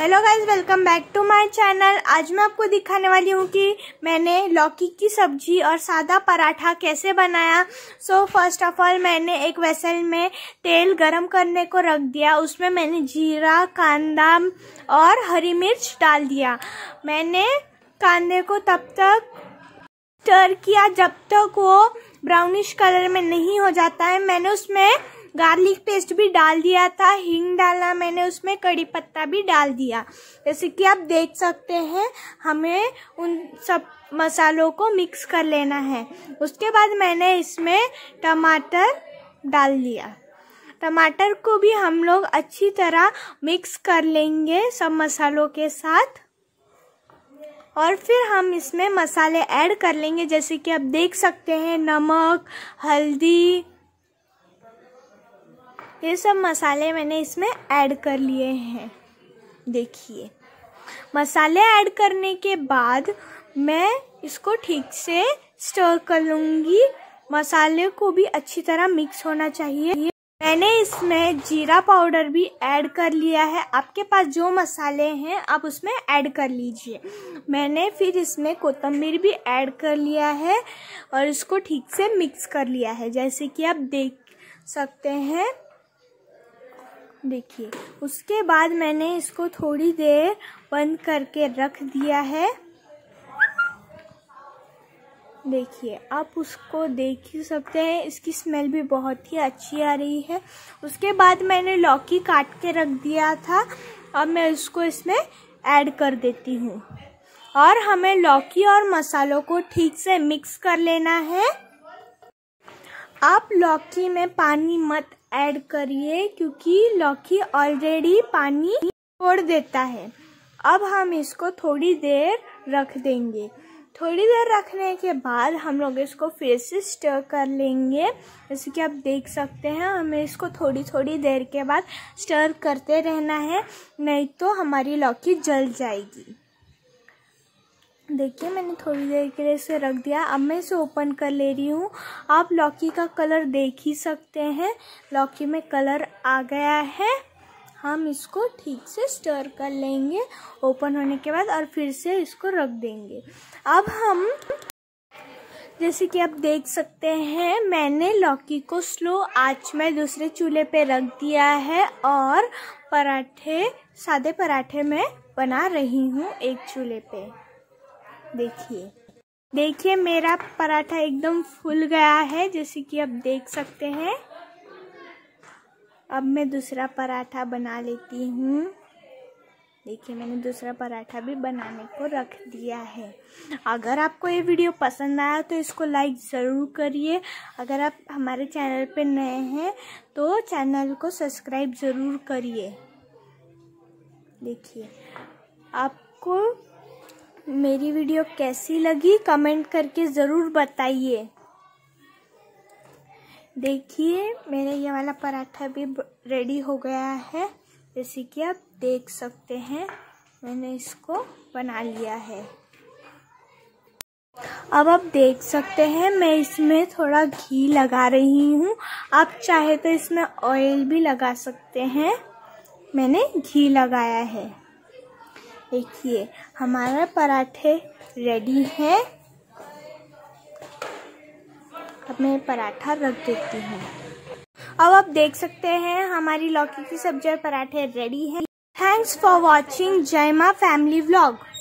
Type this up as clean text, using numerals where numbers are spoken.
Hello guys, welcome back to my channel. आज मैं आपको दिखाने वाली हूँ कि मैंने लौकी की सब्जी और सादा पराठा कैसे बनाया। सो फर्स्ट ऑफ ऑल मैंने एक वेसल में तेल गरम करने को रख दिया। उसमें मैंने जीरा, कांदा और हरी मिर्च डाल दिया। मैंने कांदे को तब तक स्टर किया जब तक वो ब्राउनिश कलर में नहीं हो जाता है। मैंने उसमें गार्लिक पेस्ट भी डाल दिया था, हींग डाला मैंने, उसमें कड़ी पत्ता भी डाल दिया। जैसे कि आप देख सकते हैं, हमें उन सब मसालों को मिक्स कर लेना है। उसके बाद मैंने इसमें टमाटर डाल दिया। टमाटर को भी हम लोग अच्छी तरह मिक्स कर लेंगे सब मसालों के साथ, और फिर हम इसमें मसाले ऐड कर लेंगे। जैसे कि आप देख सकते हैं, नमक, हल्दी, ये सब मसाले मैंने इसमें ऐड कर लिए हैं। देखिए, मसाले ऐड करने के बाद मैं इसको ठीक से स्टर कर लूँगी। मसाले को भी अच्छी तरह मिक्स होना चाहिए। मैंने इसमें जीरा पाउडर भी ऐड कर लिया है। आपके पास जो मसाले हैं आप उसमें ऐड कर लीजिए। मैंने फिर इसमें कोतंबीर भी ऐड कर लिया है और इसको ठीक से मिक्स कर लिया है, जैसे कि आप देख सकते हैं। देखिए, उसके बाद मैंने इसको थोड़ी देर बंद करके रख दिया है। देखिए, आप उसको देख ही सकते हैं, इसकी स्मेल भी बहुत ही अच्छी आ रही है। उसके बाद मैंने लौकी काट के रख दिया था। अब मैं इसको इसमें ऐड कर देती हूँ और हमें लौकी और मसालों को ठीक से मिक्स कर लेना है। आप लौकी में पानी मत ऐड करिए, क्योंकि लौकी ऑलरेडी पानी छोड़ देता है। अब हम इसको थोड़ी देर रख देंगे। थोड़ी देर रखने के बाद हम लोग इसको फिर से स्टर कर लेंगे। जैसे कि आप देख सकते हैं, हमें इसको थोड़ी थोड़ी देर के बाद स्टर करते रहना है, नहीं तो हमारी लौकी जल जाएगी। देखिए, मैंने थोड़ी देर के लिए इसे रख दिया। अब मैं इसे ओपन कर ले रही हूँ। आप लौकी का कलर देख ही सकते हैं, लौकी में कलर आ गया है। हम इसको ठीक से स्टर कर लेंगे ओपन होने के बाद और फिर से इसको रख देंगे। अब हम, जैसे कि आप देख सकते हैं, मैंने लौकी को स्लो आंच में दूसरे चूल्हे पे रख दिया है और सादे पराठे में बना रही हूँ एक चूल्हे पे। देखिए, मेरा पराठा एकदम फूल गया है, जैसे कि आप देख सकते हैं। अब मैं दूसरा पराठा बना लेती हूँ। देखिए, मैंने दूसरा पराठा भी बनाने को रख दिया है। अगर आपको ये वीडियो पसंद आया तो इसको लाइक ज़रूर करिए। अगर आप हमारे चैनल पे नए हैं तो चैनल को सब्सक्राइब ज़रूर करिए। देखिए, आपको मेरी वीडियो कैसी लगी कमेंट करके ज़रूर बताइए। देखिए, मेरा ये वाला पराठा भी रेडी हो गया है। जैसे कि आप देख सकते हैं, मैंने इसको बना लिया है। अब आप देख सकते हैं, मैं इसमें थोड़ा घी लगा रही हूँ। आप चाहे तो इसमें ऑयल भी लगा सकते हैं। मैंने घी लगाया है। देखिए, हमारा पराठे रेडी है। अब मैं पराठा रख देती हूँ। अब आप देख सकते हैं, हमारी लौकी की सब्जी और पराठे रेडी है। थैंक्स फॉर वॉचिंग जय माँ फैमिली व्लॉग।